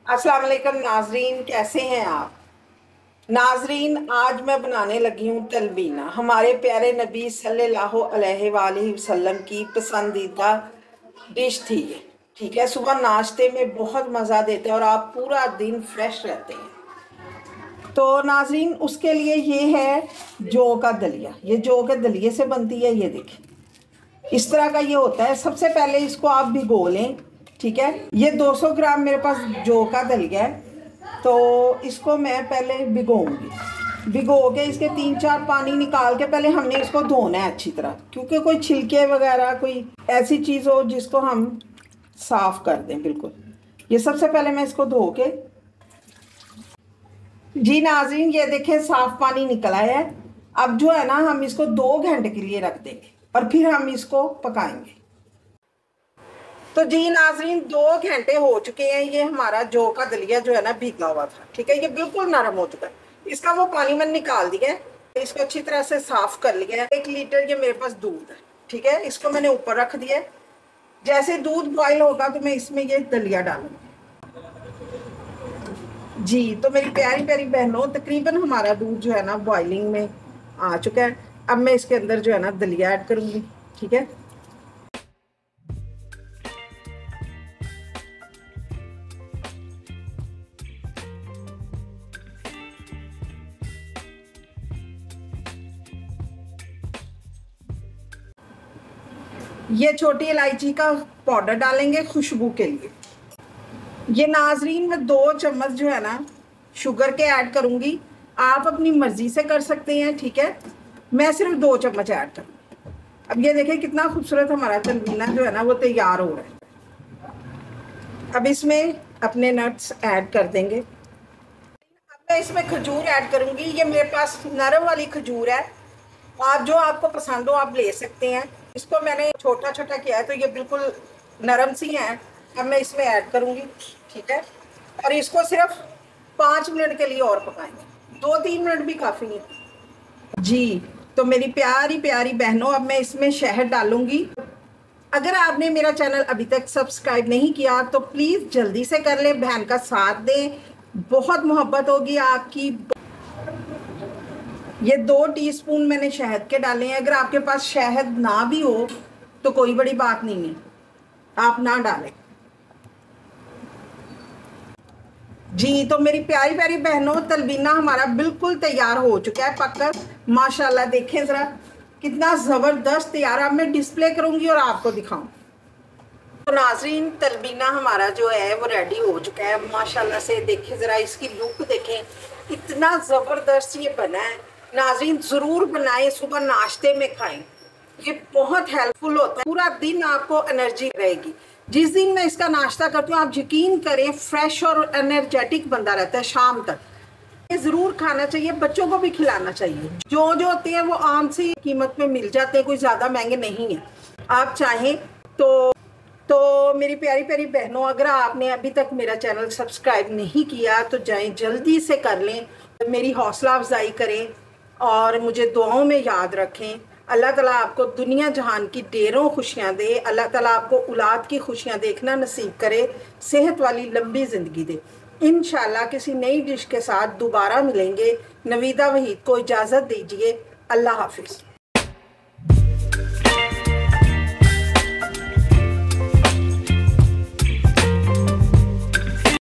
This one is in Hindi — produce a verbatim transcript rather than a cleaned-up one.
अस्सलाम वालेकुम नाजरीन, कैसे हैं आप नाजरीन। आज मैं बनाने लगी हूँ तलबीना, हमारे प्यारे नबी सल्लल्लाहु अलैहि वसल्लम की पसंदीदा डिश थी ये। ठीक है, सुबह नाश्ते में बहुत मज़ा देते हैं और आप पूरा दिन फ्रेश रहते हैं। तो नाजरीन, उसके लिए ये है जौ का दलिया। ये जौ के दलिए से बनती है। ये देखिए, इस तरह का ये होता है। सबसे पहले इसको आप भिगो लें। ठीक है, ये दो सौ ग्राम मेरे पास जौ का दलिया है, तो इसको मैं पहले भिगोऊंगी। भिगो के इसके तीन चार पानी निकाल के पहले हमने इसको धोना है अच्छी तरह, क्योंकि कोई छिलके वगैरह कोई ऐसी चीज़ हो जिसको हम साफ़ कर दें। बिल्कुल, ये सबसे पहले मैं इसको धो के जी नाज़रीन, ये देखें साफ पानी निकला है। अब जो है ना, हम इसको दो घंटे के लिए रख देंगे और फिर हम इसको पकाएंगे। तो जी नाज़रीन, दो घंटे हो चुके हैं। ये हमारा जौ का दलिया जो है ना भीगा हुआ था। ठीक है, ये बिल्कुल नरम हो चुका है। इसका वो पानी मैंने निकाल दिया है, इसको अच्छी तरह से साफ कर लिया है। एक लीटर ये मेरे पास दूध है। ठीक है, इसको मैंने ऊपर रख दिया है। जैसे दूध बॉयल होगा तो मैं इसमें ये दलिया डालूंगी। जी, तो मेरी प्यारी प्यारी बहनों, तकरीबन हमारा दूध जो है ना बॉइलिंग में आ चुका है। अब मैं इसके अंदर जो है ना दलिया ऐड करूंगी। ठीक है, ये छोटी इलायची का पाउडर डालेंगे खुशबू के लिए। ये नाजरीन, मैं दो चम्मच जो है ना शुगर के ऐड करूंगी। आप अपनी मर्जी से कर सकते हैं। ठीक है, मैं सिर्फ दो चम्मच ऐड करूँगी। अब ये देखिए कितना खूबसूरत हमारा तलबीना जो है ना वो तैयार हो रहा है। अब इसमें अपने नट्स ऐड कर देंगे। अब मैं इसमें खजूर ऐड करूंगी। ये मेरे पास नरम वाली खजूर है, आप जो आपको पसंद हो आप ले सकते हैं। इसको मैंने छोटा छोटा किया है तो ये बिल्कुल नरम सी है। अब मैं इसमें ऐड करूंगी। ठीक है, और इसको सिर्फ पाँच मिनट के लिए और पकाएंगे। दो तीन मिनट भी काफ़ी है जी। तो मेरी प्यारी प्यारी बहनों, अब मैं इसमें शहद डालूंगी। अगर आपने मेरा चैनल अभी तक सब्सक्राइब नहीं किया तो प्लीज़ जल्दी से कर लें, बहन का साथ दें, बहुत मोहब्बत होगी आपकी। ये दो टीस्पून मैंने शहद के डाले हैं। अगर आपके पास शहद ना भी हो तो कोई बड़ी बात नहीं है, आप ना डालें जी। तो मेरी प्यारी प्यारी बहनों, तलबीना हमारा बिल्कुल तैयार हो चुका है पककर। माशाल्लाह, देखें ज़रा कितना ज़बरदस्त तैयार। अब मैं डिस्प्ले करूंगी और आपको दिखाऊं। तो नाजरीन, तलबीना हमारा जो है वो रेडी हो चुका है माशाल्लाह से। देखें ज़रा इसकी लुक देखें, इतना ज़बरदस्त ये बना है। नाजरीन ज़रूर बनाएं, सुबह नाश्ते में खाएं, ये बहुत हेल्पफुल होता है। पूरा दिन आपको एनर्जी रहेगी। जिस दिन मैं इसका नाश्ता करती हूँ, आप यकीन करें फ्रेश और एनर्जेटिक बंदा रहता है शाम तक। ये ज़रूर खाना चाहिए, बच्चों को भी खिलाना चाहिए। जो जो होते हैं वो आम सी कीमत में मिल जाते हैं, कोई ज़्यादा महंगे नहीं है। आप चाहें तो तो मेरी प्यारी प्यारी बहनों, अगर आपने अभी तक मेरा चैनल सब्सक्राइब नहीं किया तो जाएं जल्दी से कर लें, मेरी हौसला अफजाई करें और मुझे दुआओं में याद रखें। अल्लाह ताला आपको दुनिया जहान की ढेरों खुशियाँ दे। अल्लाह ताला आपको औलाद की खुशियाँ देखना नसीब करे, सेहत वाली लंबी ज़िंदगी दे। इंशाल्लाह किसी नई डिश के साथ दोबारा मिलेंगे। नवीदा वहीद को इजाज़त दीजिए। अल्लाह हाफिज़।